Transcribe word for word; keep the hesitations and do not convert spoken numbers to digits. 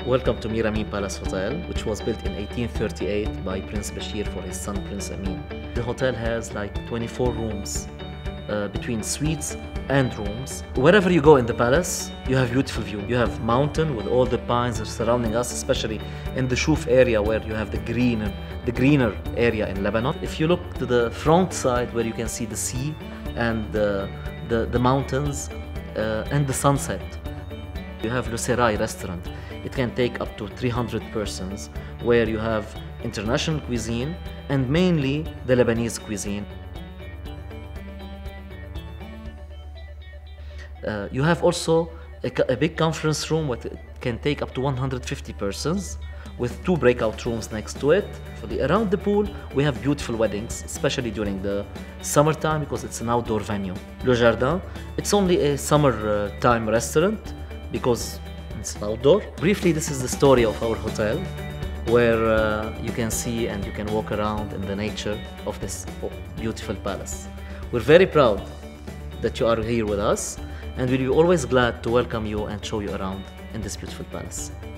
Welcome to Mir Amin Palace Hotel, which was built in eighteen thirty-eight by Prince Bashir for his son Prince Amin. The hotel has like twenty-four rooms uh, between suites and rooms. Wherever you go in the palace, you have beautiful view. You have mountain with all the pines surrounding us, especially in the Shuf area where you have the greener, the greener area in Lebanon. If you look to the front side where you can see the sea and the, the, the mountains uh, and the sunset, you have Le Serail restaurant. It can take up to three hundred persons, where you have international cuisine and mainly the Lebanese cuisine. Uh, you have also a, a big conference room that can take up to one hundred fifty persons, with two breakout rooms next to it. Around the pool, we have beautiful weddings, especially during the summertime because it's an outdoor venue. Le Jardin, it's only a summer-time uh, restaurant because it's outdoor. Briefly, this is the story of our hotel, where uh, you can see and you can walk around in the nature of this beautiful palace. We're very proud that you are here with us, and we'll be always glad to welcome you and show you around in this beautiful palace.